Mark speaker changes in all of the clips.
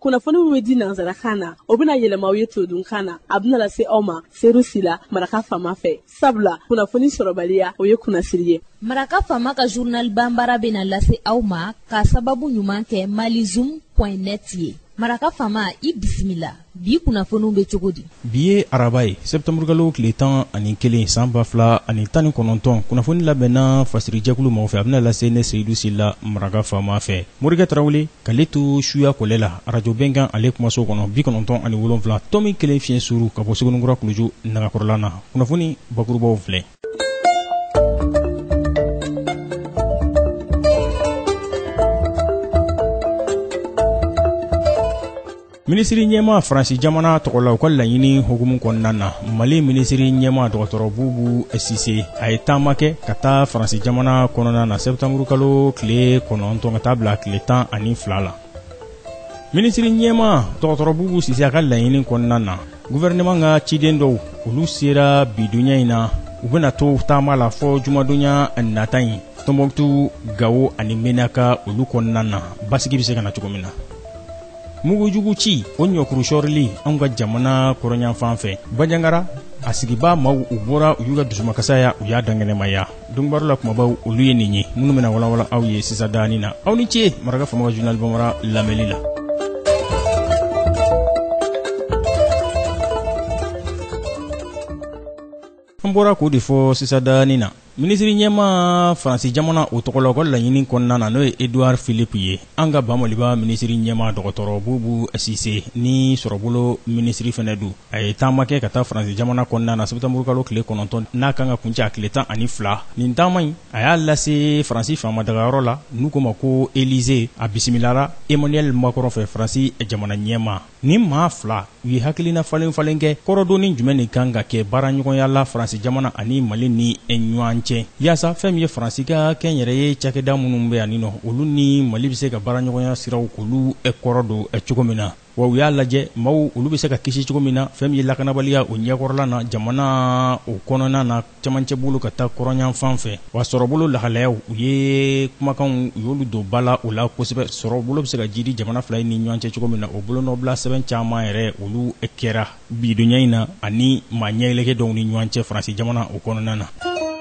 Speaker 1: kunnafoni min bɛ di nanzarakan na o bɛna yɛlɛma aw ye todunkan na a bɛna lase aw ma serusi la maraka faama fɛ sabula kunnafoni sɔrɔbaliya o ye kunnasiri ye.
Speaker 2: maraka faama ka journal banbara bɛna lase aw ma ka sababu ɲuman kɛ malizoom.net ye. maraka faama i bisimila bi kunnafoniw bɛ cogo di.
Speaker 3: bi ye araba ye septembre kalo tile 11 san 2019 kunnafoni labɛnna fasirijɛkulu maaw fɛ a bɛna lase ne seyidu sila maraka faama fɛ. morikɛ tarawele k'ale to suya kɔlɛ la arajo bɛnkan ale kumaso kɔnɔ 97.7 tɔmi 1 fiɲɛ suru ka bɔ sɛbɛnninkura kuluju nagakɔrɔla na kunnafoni bakurubaw filɛ. minisiri ɲɛma faransi jamana tɔgɔla u ka laɲini hukumu kɔnɔna na mali minisiri ɲɛma dɔgɔtɔrɔ bubu sise a ye taama kɛ ka taa faransi jamana kɔnɔna na septembre kalo tile 9 ka taa bila tile 12 la. minisiri ɲɛma dɔgɔtɔrɔ bubu sise a ka laɲini kɔnɔna na gouvernement ka ciden dɔw olu sera bidonya in na u bɛna to taama la fɔ jumadonya nata in Tombouctou, Gao ani Menaka olu kɔnɔna na basigi bɛ se ka na cogo min na. mugujugu ci o ɲɔkuru sɔrili anw ka jamana kɔrɔɲan fan fɛ Banjangara a sigiba maaw u bɔra u y'u ka dusumakasaya u y'a dangɛnɛmaya dɔnnibaaru la kumabaw olu ye nin ye minnu bɛna walawala aw ye sisan daani na aw ni ce maraka faama ka journal Banbara lamɛnli la. an bɔra k'o de fɔ sisan daani na minisiri ɲɛma faransi jamana o tɔgɔla ka laɲini kɔnɔna na n'o ye Edouard Philippe ye an ka bamaliba minisiri ɲɛma dɔgɔtɔrɔ Bubu Sise ni sɔrɔbolo minisiri fɛnɛ do a ye taama kɛ ka taa faransi jamana kɔnɔna na septembre kalo tile 9 n'a kan ka kuncɛ a tile 12 nin taama in a y'a lase faransi faamadagayɔrɔ la n'u ko ma ko Élysée a bisimilara Emmanuel Macron fɛ faransi jamana ɲɛma ni maa fila u ye hakilina falen kɛ kɔrɔdonni jumɛn de kan ka kɛ baaraɲɔgɔnya la faransi jamana ani Mali ni ɲɔgɔn cɛ yaasa fɛn min ye faransi ka kɛn yɛrɛ ye cakɛda minnu bɛ yan nɔ olu ni Mali bɛ se ka baaraɲɔgɔnya siraw k'olu kɔrɔ don cogo min na wa u y'a lajɛ maaw olu bɛ se ka kisi cogo min na fɛn min ye lakanabaliya o ɲɛkɔrɔla na jamana o kɔnɔna na camancɛ bolo ka taa kɔrɔɲan fan fɛ wa sɔrɔbolo lahalayaw u ye kumakanw u y'olu don ba la o la kosɛbɛ sɔrɔbolo bɛ se ka jidi jamana fila ni ɲɔgɔn cɛ cogo min na o bolonɔbila sɛbɛn caman yɛrɛ olu kɛra bidonya in na ani maa ɲɛyɛlɛkɛ dɔw ni ɲɔgɔn cɛ faransi jamana o kɔnɔna na.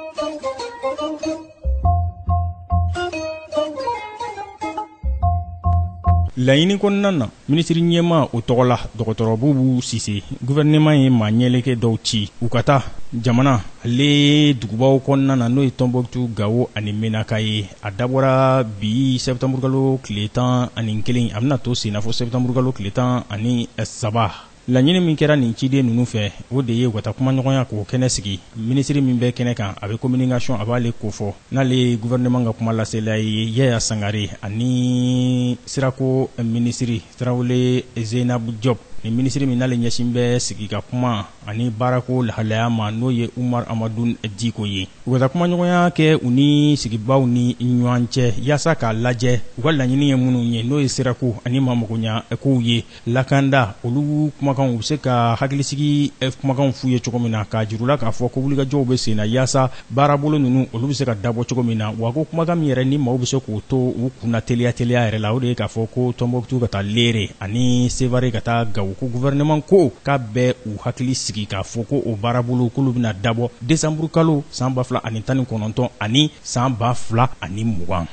Speaker 3: laɲini kɔnɔna na minisiri ɲɛma o tɔgɔ la dɔgɔtɔrɔ Bubu Sise gouvernement ye maa ɲɛlɛkɛ dɔw ci u ka taa jamana ale dugubaw kɔnɔna na n'o ye Tombouctou, Gao ani Menaka ye a dabɔra bi septembre kalo tile 11 a bɛna to sen na fɔ septembre kalo tile 13 laɲini min kɛra nin ciden ninnu fɛ o de ye u ka taa kumaɲɔgɔnya k'o kɛnɛ sigi minisiri min bɛ kɛnɛ kan a bɛ communication a b'ale ko fɔ n'ale gouvernement ka kuma lasela ye Yaya Sangare ani sirako minisiri Tarawele Zainab Diop ni minisiri min n'ale ɲɛsin bɛ sigi ka kuma ani baarako lahalaya ma n'o ye Umar Amadou Diko ye u ka taa kumaɲɔgɔnya kɛ u ni sigibaw ni ɲɔgɔn cɛ yaasa k'a lajɛ u ka laɲini ye minnu ye n'o ye sirako ani maamagoɲa kow ye lakanda olu kumakanw u bɛ se ka hakilisigi kumakanw f'u ye cogo min na k'a jirula k'a fɔ ko wulikajɔw bɛ sen na yaasa baarabolo ninnu olu bɛ se ka dabɔ cogo min na wa ko kumakan min yɛrɛ ni maaw bɛ se k'o to u kunna teliya yɛrɛ la o de ye k'a fɔ ko Tombouctou ka taa Lere ani Sévaré ka taa Gao ko gouvernement ko k'a bɛ u hakili sigi k'a fɔ ko o baarabolo k'olu bɛna dabɔ décembre kalo san 2019 ani san 2020.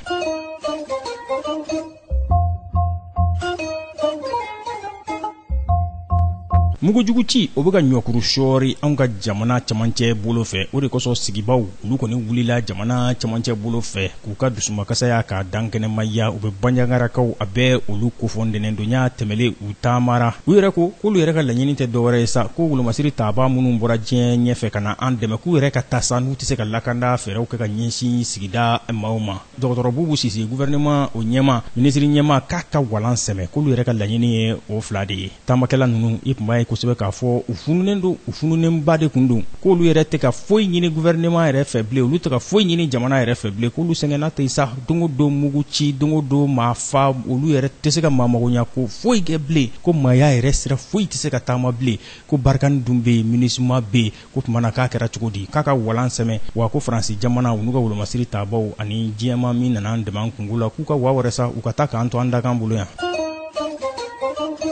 Speaker 3: mugujugu ci o bɛ ka ɲɔkuru sɔɔri anw ka jamana camancɛ bolo fɛ o de kosɔn sigibaw olu kɔni wulila jamana camancɛ bolo fɛ k'u ka dusumakasaya k'a dan kɛnɛmaya u bɛ Banjangarakaw a bɛ olu kofɔndɛnɛ don y'a tɛmɛlen u taamara u yɛrɛ ko k'olu yɛrɛ ka laɲini tɛ dɔwɛrɛ ye sa ko wolomasiri taaba minnu bɔra diɲɛ ɲɛfɛ ka na an dɛmɛ k'u yɛrɛ ka taa sa n'u tɛ se ka lakanda fɛɛrɛw kɛ ka ɲɛsin sigida maaw ma dɔgɔtɔrɔ Bubu Sise gouvernement o ɲɛma minisiri ɲɛma k'a ka walan sɛmɛ k'olu yɛrɛ ka laɲini ye o fila de ye taamakɛla ninnu i tun b'a ye kosɛbɛ k'a fɔ u fununen don u fununenba de kun don k'olu yɛrɛ tɛ ka foyi ɲini gouvernement yɛrɛ fɛ bilen olu tɛ ka foyi ɲini jamana yɛrɛ fɛ bilen k'olu sɛgɛnna tɛ sa don o don mugu ci don o don maa fa olu yɛrɛ tɛ se ka maamagoɲa ko foyi kɛ bilen ko maaya yɛrɛ sira foyi tɛ se ka taama bilen ko barikani dun bɛ yen MINUSMA bɛ yen ko tuma na k'a kɛra cogo di k'a ka walan sɛmɛ wa ko faransi jamana u n'u ka wolomasiri taabaw ani diɲɛma min nana an dɛmɛ an kungo la k'u ka wa wɛrɛ sa u ka taa k'an to an da kan bolo yan.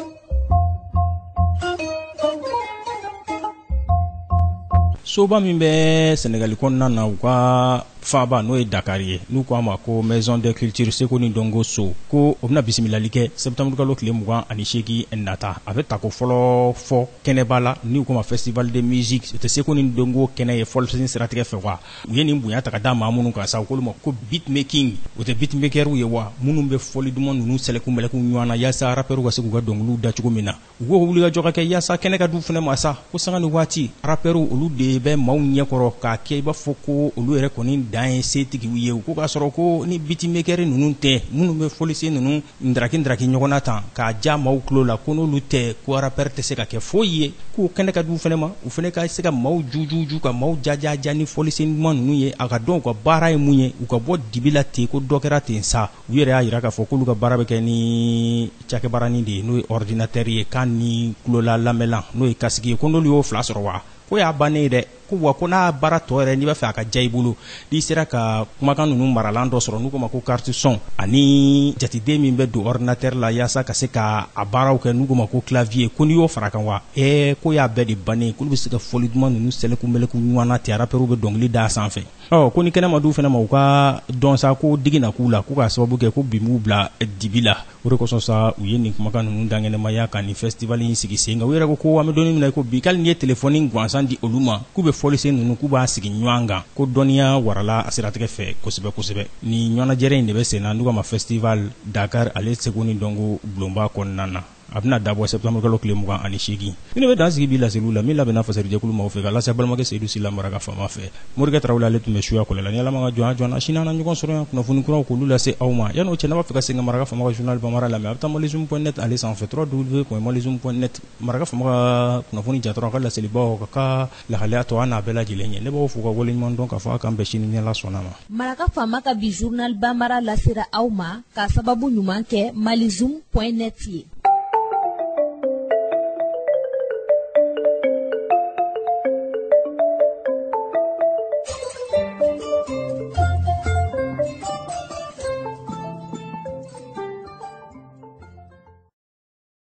Speaker 3: soba min bɛ Senegali kɔnɔna na u ka faaba n'o ye Dakar ye n'u ko a ma ko Maison de Culture Seko ni Dongo So ko o bɛna bisimilali kɛ septembre kalo tile 28 nata a bɛ ta ko fɔlɔ fɔ kɛnɛba la n'u ko ma festival de musique o tɛ Seko ni Dongo kɛnɛ ye fɔlisen siratigɛ fɛ wa u ye nin bonya ta ka da maa minnu kan sa u k'olu ma ko beatmaking o tɛ beatmakerw ye wa minnu bɛ fɔli duman ninnu sɛlɛkun mɛlɛkun ɲɔgɔn na yaasa rappeurs ka se k'u ka dɔnkiliw da cogo min na u k'o wuli ka jɔ ka kɛ yaasa kɛnɛ ka du fɛnɛ ma sa ko sanga ni waati rappeurs olu de bɛ maaw ɲɛkɔrɔ k'a kɛ i b'a fɔ ko olu yɛrɛ kɔni dan ye setigiw ye u ko k'a sɔrɔ ko ni beatmaker ninnu tɛ minnu bɛ fɔlisen ninnu ndaraki ɲɔgɔn na tan k'a ja maaw tulo la ko n'olu tɛ ko rappeur tɛ se ka kɛ foyi ye k'o kɛnɛ ka du fɛnɛ ma u fɛnɛ ka se ka maaw juju ka maaw jaja ni fɔlisen ɲuman ninnu ye a ka dɔn u ka baara ye mun ye u ka bɔ dibi la ten ko dɔ kɛra ten sa u yɛrɛ y'a yira k'a fɔ k'olu ka baara bɛ kɛ ni cakɛbaranin de ye n'o ye ordinateur ye kan ni kulola lamɛnlan n'o ye kasigi ye ko n'olu y'o fila sɔrɔ wa ko y'a bannen ye dɛ ko wa ko n'a baara tɔ yɛrɛ n'i b'a fɛ a ka ja i bolo n'i sera ka kumakan ninnu maralan dɔ sɔrɔ n'u ko ma ko carte son ani jatiden min bɛ don ordinateur la yaasa ka se ka a baaraw kɛ n'u ko ma ko clavier ko n'i y'o fara kan wa ko y'a bɛɛ de bannen k'olu bɛ se ka fɔli duman ninnu sɛlɛkun mɛlɛkun ɲɔgɔn na ten rappeurs bɛ dɔnkili da sanfɛ ko ni kɛnɛmadu fɛnɛ ma u ka dɔn sa ko digi na k'u la k'u k'a sababu kɛ ko bi m'u bila dibi la o de kosɔn sa u ye nin kumakan ninnu dangɛnɛmaya ka nin festival in sigi sen kan u yɛrɛ ko an bɛ donnin min na ko bi k'ali n'i ye telefɔni gansan di olu ma k'u bɛ fɔlisen ninnu k'u b'a sigi ɲɔgɔn kan ko dɔnniya warala a siratigɛ fɛ kosɛbɛ kosɛbɛ ni ɲɔgɔnnajɛrɛ in de bɛ sen na n'u ka ma festival Dakar ale Seko ni Dongo bulonba kɔnɔna na a bɛna dabɔ septembre kalo tile 28 ni bɛ dan sigi bi laseliw la min labɛnna fasarijɛkulu maaw fɛ ka lase balimakɛ Seydou Sila Maraka fama fɛ Morikɛ Tarawele ale tun bɛ suya kɔlɛ la ni Ala ma ka jɔn sini an na ɲɔgɔn sɔrɔ yan kunnafoni kuraw k'olu lase aw ma yan'o cɛ n'a b'a fɛ ka segin Maraka fama ka journal Bamara lamɛn a bɛ taa malizoom.net ale sanfɛ www.malizoom.net Maraka fama ka kunnafoni jatɔrɔ a ka laselibaw ka ka lahalaya tɔ an n'a bɛɛ lajɛlen ye ne b'aw fo ka waleɲuman dɔn k'a fɔ a k'an bɛn sini ni Ala sɔnna ma
Speaker 2: Maraka fama ka bi journal Bamara lasera aw ma k'a sababu ɲuman kɛ malizoom.net ye